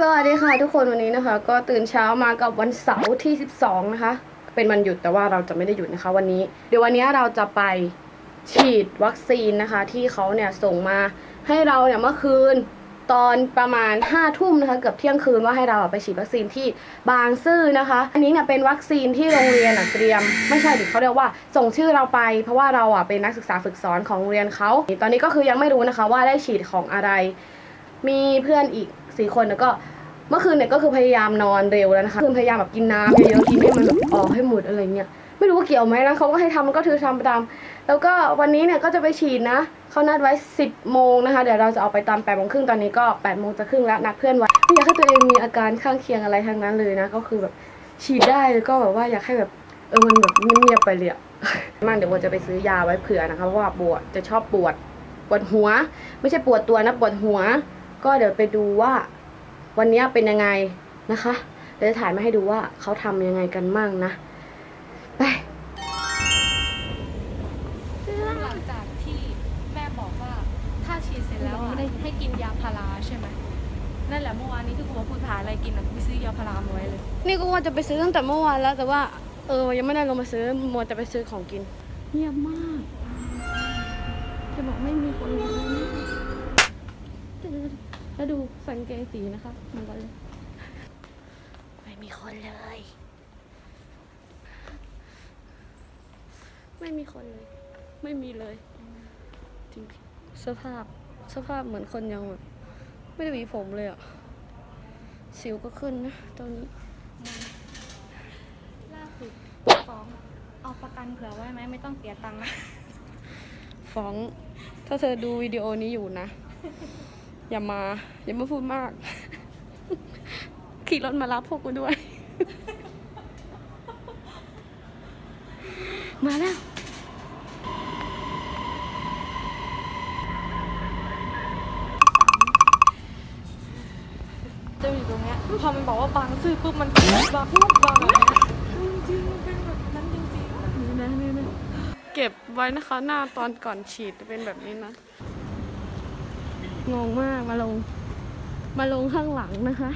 สวัสดีค่ะทุกคนวันนี้นะคะก็ตื่นเช้ามากับวันเสาร์ที่12นะคะเป็นวันหยุดแต่ว่าเราจะไม่ได้หยุดนะคะวันนี้เดี๋ยววันนี้เราจะไปฉีดวัคซีนนะคะที่เขาเนี่ยส่งมาให้เราเนี่ยเมื่อคืนตอนประมาณ5 ทุ่มนะคะเกือบเที่ยงคืนว่าให้เราไปฉีดวัคซีนที่บางซื่อนะคะอันนี้เนี่ยเป็นวัคซีนที่โรงเรียนเตรียมไม่ใช่ดิเขาเรียกว่าส่งชื่อเราไปเพราะว่าเราเป็นนักศึกษาฝึกสอนของโรงเรียนเขาตอนนี้ก็คือยังไม่รู้นะคะว่าได้ฉีดของอะไรมีเพื่อนอีก4 คนแล้วก็เมื่อคืนเนี่ยก็คือพยายามนอนเร็วแล้วนะคะคือพยายามแบบกินน้ำเยอะๆกินให้มันแบบออกให้หมดอะไรเงี้ยไม่รู้ว่าเกี่ยวไหมนะเขาก็ให้ทำมันก็ถือทำตามแล้วก็วันนี้เนี่ยก็จะไปฉีดนะเขานัดไว้10 โมงนะคะเดี๋ยวเราจะออกไปตาม8 โมงครึ่งตอนนี้ก็8 โมงจะครึ่งแล้วนัดเพื่อนไว้ไม่อยากให้ตัวเองมีอาการข้างเคียงอะไรทั้งนั้นเลยนะก็คือแบบฉีดได้แล้วก็แบบว่าอยากให้แบบมันแบบเงียบๆไปเลยมั่งเดี๋ยวจะไปซื้อยาไว้เผื่อนะคะเพราะว่าปวดจะชอบปวดหัวไม่ใช่ปวดตัวนะปวดหัวก็เดี๋ยวไปดูว่าวันนี้เป็นยังไงนะคะเดี๋ยวจะถ่ายมาให้ดูว่าเขาทำยังไงกันมั่งนะไปหลังจากที่แม่บอกว่าถ้าฉีดเสร็จแล้วให้กินยาพาราใช่ไหมนั่นแหละเมื่อวานนี้ที่ครูพูดหาอะไรกินไปซื้อยาพารามาไว้เลยนี่ก็ว่าจะไปซื้อตั้งแต่เมื่อวานแล้วแต่ว่ายังไม่ได้ลงมาซื้อมัวแต่ไปซื้อของกินเงียบมากจะบอกไม่มีคนเลยแล้วดูสังเกตสีนะคะมันก็เลยไม่มีคนเลยไม่มีคนเลยไม่มีเลยจริงสภาพเหมือนคนยังแบบไม่ได้หวีผมเลยอ่ะสิวก็ขึ้นนะตอนนี้ล่าสุดฟ้องเอาประกันเผื่อไว้ไหมไม่ต้องเสียตังค์นะฟ้องถ้าเธอดูวิดีโอนี้อยู่นะอย่ามาพูดมากขี่รถมารับพวกกูด้วยมาแล้วจะอยู่ตรงเนี้ยพอมันบอกว่าบางซื่อปุ๊บมันบางแบบนี้จริงๆเป็นแบบนั้นจริงๆนี่นะเก็บไว้นะคะหน้าตอนก่อนฉีดเป็นแบบนี้นะงงมากมาลงข้างหลังนะคะ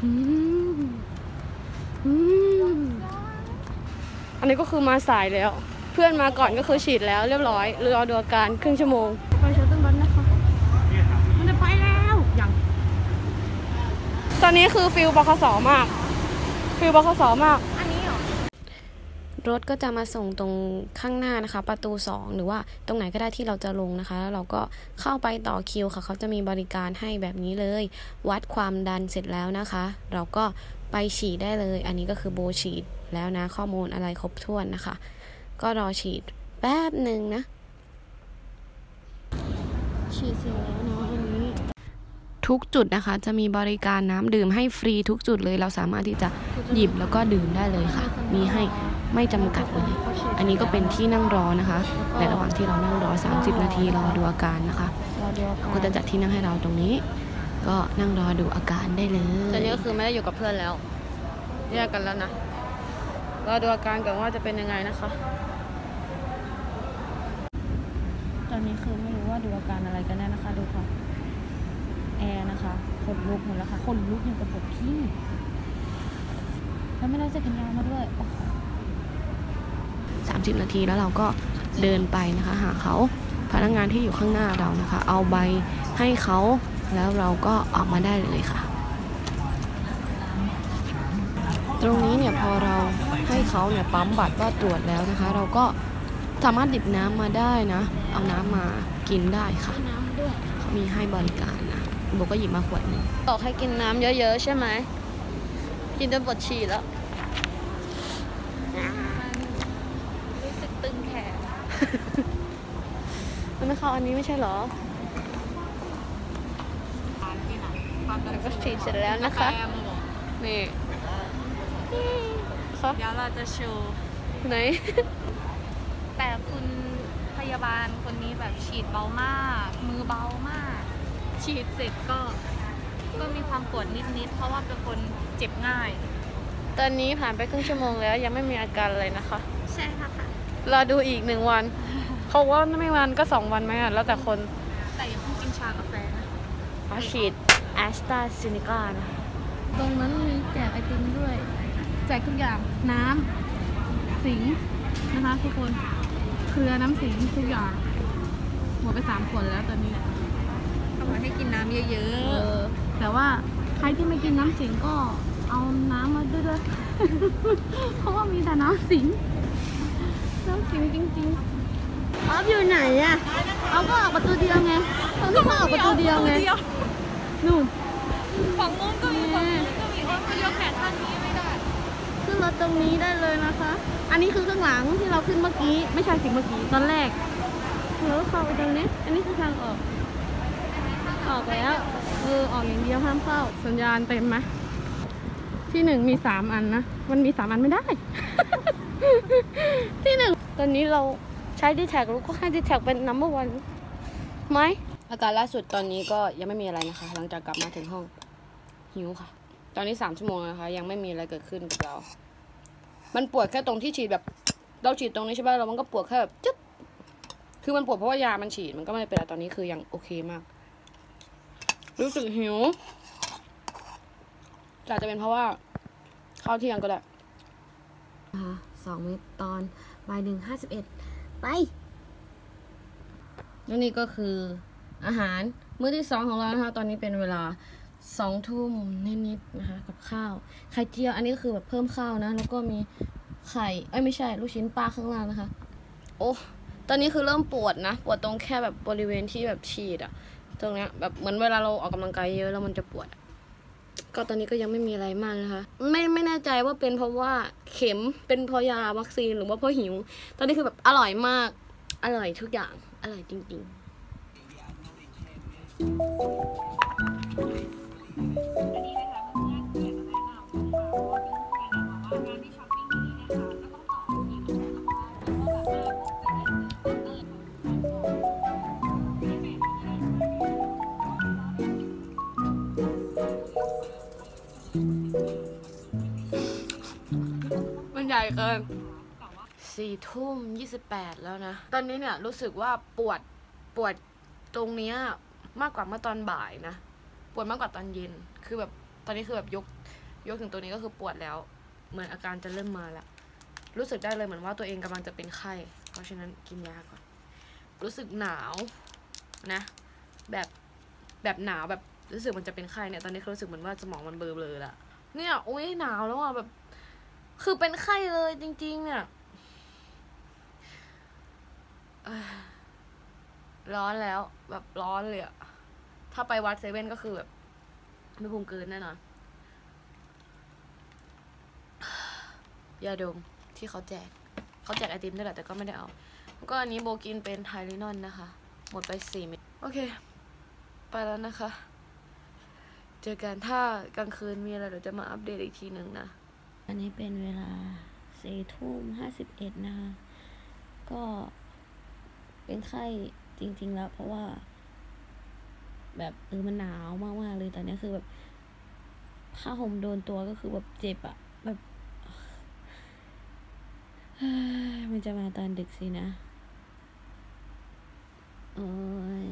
อันนี้ก็คือมาสายแล้วเพื่อนมาก่อนก็คือฉีดแล้วเรียบร้อยรอดูอาการครึ่งชั่วโมงไปเชลตันบัสนะคะมันจะไปแล้วยังตอนนี้คือฟิลบคสมากอันนี้เหรอรถก็จะมาส่งตรงข้างหน้านะคะประตู2หรือว่าตรงไหนก็ได้ที่เราจะลงนะคะแล้วเราก็เข้าไปต่อคิวค่ะเขาจะมีบริการให้แบบนี้เลยวัดความดันเสร็จแล้วนะคะเราก็ไปฉีดได้เลยอันนี้ก็คือโบฉีดแล้วนะข้อมูลอะไรครบถ้วนนะคะก็รอฉีดแป๊บหนึ่งนะฉีดเสร็จแล้วเนาะอันนี้ทุกจุดนะคะจะมีบริการน้ำดื่มให้ฟรีทุกจุดเลยเราสามารถที่จะหยิบแล้วก็ดื่มได้เลยค่ะมีให้ไม่จำกัดเลยอันนี้ก็เป็นที่นั่งรอนะคะในระหว่างที่เรานั่งรอ30 นาทีรอดูอาการนะคะก็จะจัดที่นั่งให้เราตรงนี้ก็นั่งรอดูอาการได้เลยตอนนี้ก็คือไม่ได้อยู่กับเพื่อนแล้วแยกกันแล้วนะรอดูอาการก่อนว่าจะเป็นยังไงนะคะตอนนี้คือไม่รู้ว่าดูอาการอะไรกันแน่นะคะดูค่ะแอร์นะคะขนลุกหมดแล้วค่ะขนลุกอย่างกับปวดขี้แล้วไม่ได้จะกินยามาด้วย30 นาทีแล้วเราก็เดินไปนะคะหาเขาพนักงานที่อยู่ข้างหน้าเรานะคะเอาใบให้เขาแล้วเราก็ออกมาได้เลยค่ะตรงนี้เนี่ยพอเราให้เขาเนี่ยปั๊มบัตรว่าตรวจแล้วนะคะเราก็สามารถดิบน้ำมาได้นะเอาน้ำมากินได้ค่ะเขามีให้บริการนะโบก็หยิบมาขวดนึงบอกให้กินน้ำเยอะๆใช่ไหมกินจนปวดฉี่แล้วรู้สึกตึงแขนมันไม่เข้าอันนี้ไม่ใช่หรอแล้วก็ฉีดเสร็จแล้วนะคะนี่เดี๋ยวเราจะโชว์ไหนแต่คุณพยาบาลคนนี้แบบฉีดเบามากมือเบามากฉีดเสร็จก็มีความปวดนิดๆเพราะว่าเป็นคนเจ็บง่ายตอนนี้ผ่านไปครึ่งชั่วโมงแล้วยังไม่มีอาการอะไรนะคะใช่ค่ะรอดูอีก1 วันเขาว่าไม่วันก็2 วันไหมอ่ะแล้วแต่คนแต่อย่าเพิ่งกินชากาแฟนะฉีดแอสตราเซเนกานะตรงนั้นมีแจกไอติมด้วยแจกทุกอย่างน้ำสิงนะคะทุกคนเครือน้ำสิงทุกอย่างหมดไป3 ขวดแล้วตอนนี้เขาบอกให้กินน้ำเยอะแต่ว่าใครที่ไม่กินน้ำสิงก็เอาน้ำมาด้วย เพราะว่ามีแต่น้ำสิงจริงๆออฟอยู่ไหนอะเอาก็ออกประตูเดียวไงตรงนี้ก็ออกประตูเดียวไงนู่นฝั่งนู้นก็มีฝั่งนู้นก็มีก็ยกแขนข้างนี้ไม่ได้ขึ้นรถตรงนี้ได้เลยนะคะ อันนี้คือข้างหลังที่เราขึ้นเมื่อกี้ไม่ใช่สิเมื่อกี้ตอนแรกแล้วเข้าไปตรงนี้อันนี้คือทางออกแล้วออกอย่างเดียวห้ามเข้าสัญญาณเต็มไหมที่1มี3 อันนะมันมี3 อันไม่ได้ ที่1ตอนนี้เราใช้D-Tagแล้วก็ให้ D-Tag เป็น number 1ไหมอาการล่าสุดตอนนี้ก็ยังไม่มีอะไรนะคะหลังจากกลับมาถึงห้องหิวค่ะตอนนี้3 ชั่วโมงนะคะยังไม่มีอะไรเกิดขึ้นกับเรามันปวดแค่ตรงที่ฉีดแบบเราฉีดตรงนี้ใช่ป่ะแล้วมันก็ปวดแค่แบบจึ๊บคือมันปวดเพราะว่ายามันฉีดมันก็ไม่เป็นไรตอนนี้คือยังโอเคมากรู้สึกหิวอาจจะเป็นเพราะว่าข้าวเที่ยงก็ได้2 เม็ดตอนบ่าย 1:51ไปแล้วนี่ก็คืออาหารมื้อที่2ของเรานะคะตอนนี้เป็นเวลา2 ทุ่มนิดๆนะคะกับข้าวไข่เจียวอันนี้คือแบบเพิ่มข้าวนะแล้วก็มีไข่ไม่ใช่ลูกชิ้นปลาข้างล่างนะคะโอ้ตอนนี้คือเริ่มปวดนะปวดตรงแค่แบบบริเวณที่แบบฉีดอะตรงเนี้ยแบบเหมือนเวลาเราออกกำลังกายเยอะแล้วมันจะปวดก็ตอนนี้ก็ยังไม่มีอะไรมากนะคะไม่แน่ใจว่าเป็นเพราะว่าเข็มเป็นเพราะยาวัคซีนหรือว่าเพราะหิวตอนนี้คือแบบอร่อยมากอร่อยทุกอย่างอร่อยจริงๆมันใหญ่เกิน4 ทุ่ม 28แล้วนะตอนนี้เนี่ยรู้สึกว่าปวดตรงเนี้ยมากกว่าเมื่อตอนบ่ายนะปวดมากกว่าตอนเย็นคือแบบตอนนี้คือแบบยกถึงตัวนี้ก็คือปวดแล้วเหมือนอาการจะเริ่มมาแล้วรู้สึกได้เลยเหมือนว่าตัวเองกำลังจะเป็นไข้เพราะฉะนั้นกินยาก่อนรู้สึกหนาวนะแบบหนาวแบบรู้สึกมันจะเป็นไข้เนี่ยตอนนี้รู้สึกเหมือนว่าสมองมันเบลอๆละเนี่ยโอ้ยหนาวแล้วอ่ะแบบคือเป็นไข้เลยจริงๆเนี่ยร้อนแล้วแบบร้อนเลยอะถ้าไปวัดเซเว่นก็คือแบบไม่พุงเกินแน่นอนยาดมที่เขาแจกไอติมด้วยแหละแต่ก็ไม่ได้เอาแล้วก็อันนี้โบกินเป็นไทลินอนนะคะหมดไป4 เม็ดโอเคไปแล้วนะคะเจอกันถ้ากลางคืนมีอะไรเดี๋ยวจะมาอัปเดตอีกทีหนึ่งนะอันนี้เป็นเวลา4 ทุ่ม 51นะคะก็เป็นไข้จริงๆแล้วเพราะว่าแบบมันหนาวมากๆเลยตอนนี้คือแบบผ้าห่มโดนตัวก็คือแบบเจ็บอะแบบมันจะมาตอนดึกสินะโอ้ย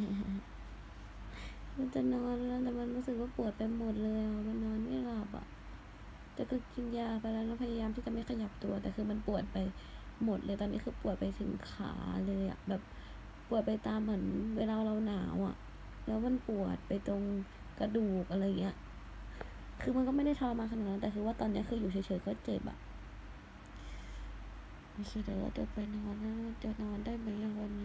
มันจะนอนแล้วแต่มันรู้สึกว่าปวดไปหมดเลยมันนอนไม่หลับอะแต่ก็กินยาไปแล้วพยายามที่จะไม่ขยับตัวแต่คือมันปวดไปหมดเลยตอนนี้คือปวดไปถึงขาเลยอะแบบปวดไปตามเหมือนเวลาเราหนาวอะแล้วมันปวดไปตรงกระดูกอะไรเงี้ยคือมันก็ไม่ได้ทรมานขนาดนั้นแต่คือว่าตอนนี้คืออยู่เฉยๆก็เจ็บอะไม่ใช่เดี๋ยวเราจะไปนอนแล้วจะนอนได้ไหมวันนี้